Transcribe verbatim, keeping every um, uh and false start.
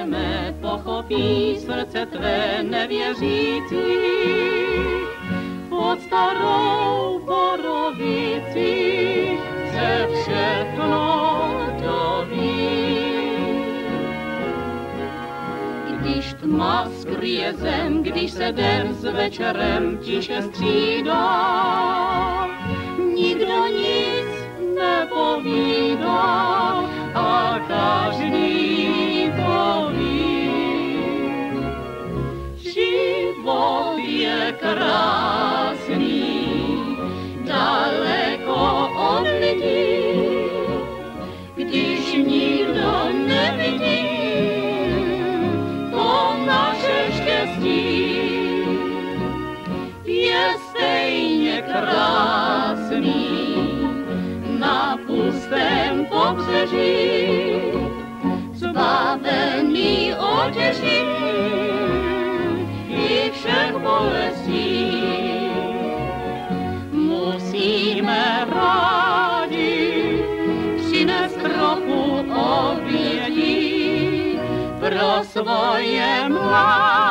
mé pochopí srdce tvé nevěřící. Pod starou borovicí se všechno doví. Když tma skryje zem, když se den s večerem tiše střídá, nikdo nic nepovídá a každý to ví. Život je krásný, daleko od lidí, když nikdo nevidí to naše štěstí. Je stejně krásný na pustém pobřeží, zbavený otěží i všech bolestí. Musíme rádi přinést trochu obětí pro svoje mládí.